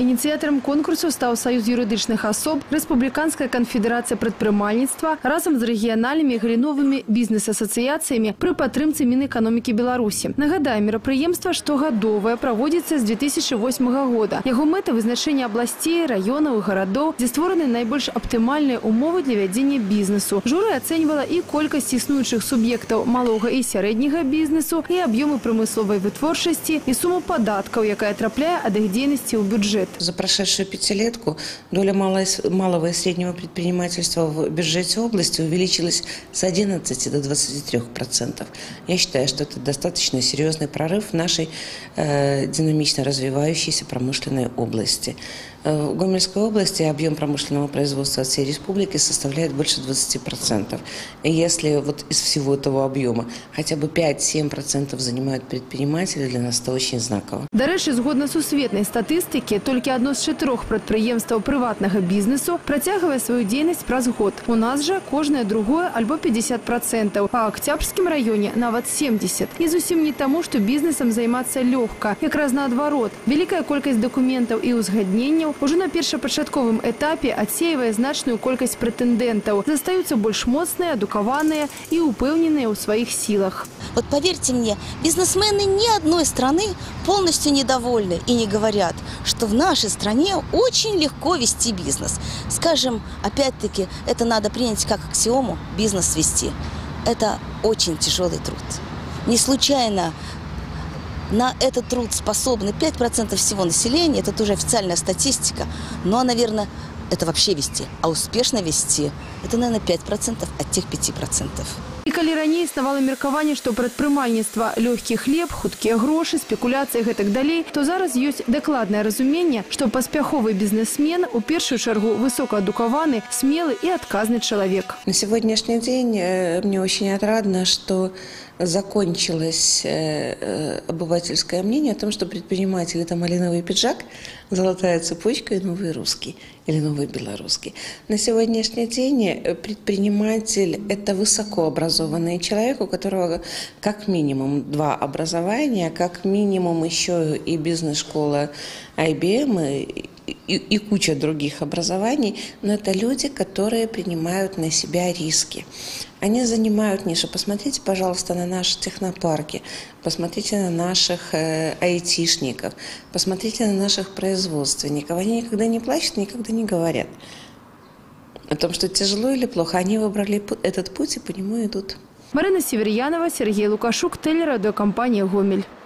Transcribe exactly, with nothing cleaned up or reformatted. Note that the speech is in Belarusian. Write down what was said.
Ініціатором конкурсу став Союз юридичних особ, Республіканська конфедерація предпринимательства разом з регіональними галіновими бізнес-асоціаціями при підтримці Мінекономіки Білорусі. Нагадаю, мероприємство штогадове проводиться з дві тисячі восьмого року. Його мета – визначення областей, районів і городів, де створені найбільш оптимальні умови для ведення бізнесу. Журі оцінювало і кількість існуючих суб'єктів малого і середнього бізнесу, і об'єми промислової витворчості, і суму податків, яка трапляє від їх діяльності у бюджет. За прошедшую пятилетку доля малого и среднего предпринимательства в бюджете области увеличилась с одиннадцати до двадцати трёх процентов. Я считаю, что это достаточно серьезный прорыв в нашей э, динамично развивающейся промышленной области. В Гомельской области объем промышленного производства от всей республики составляет больше двадцати процентов. И если вот из всего этого объема хотя бы пять-семь процентов занимают предприниматели, для нас это очень знаково. До речі, згодно сусветной статистики, тільки одно з чотирьох підприємств приватного бізнесу протягує свою діяльність праз год. У нас же кожне другое або п'ятдесят процентів, а в Октябрьському районі навіть сімдесят процентів. І зовсім не тому, що бізнесом займатися легко. Якраз наоборот. Велика кількість документів і узгоднень уже на першопочатковом етапі отсеивая значную кількість претендентів, застаються більш моцні, адуковані і упевнені у своїх силах. Вот поверьте мне, бизнесмены ни одной страны полностью недовольны и не говорят, что в нашей стране очень легко вести бизнес. Скажем, опять-таки, это надо принять как аксиому – бизнес вести. Это очень тяжелый труд. Не случайно на этот труд способны пять процентов всего населения, это тоже официальная статистика, но, наверное, это вообще вести, а успешно вести – это, наверное, пять процентов от тех пяти процентов. І коли раніше існувало меркаванне, што прадпрымальніцтва лёгкі хлеб, хуткія грошы, спекуляцыі гэтак далей, то зараз ёсць дакладнае разуменне, што паспяховы бізнесмен у першую чаргу высокаадукаваны, смелы і адказны чалавек. На сегодняшний день мне очень отрадно, что закончилось обывательское мнение о том, что предприниматель – это малиновый пиджак, золотая цепочка и новый русский или новый белорусский. На сегодняшний день предприниматель – это высокообразованный человек, у которого как минимум два образования, как минимум еще и бизнес-школа ай би эм и, и, и куча других образований, но это люди, которые принимают на себя риски. Они занимают нишу. Посмотрите, пожалуйста, на наши технопарки, посмотрите на наших э, айтишников, посмотрите на наших производственников. Они никогда не плачут, никогда не говорят о том, что тяжело или плохо. Они выбрали этот путь и по нему идут. Марина Северянова, Сергей Лукашук, телерадиокомпания «Гомель».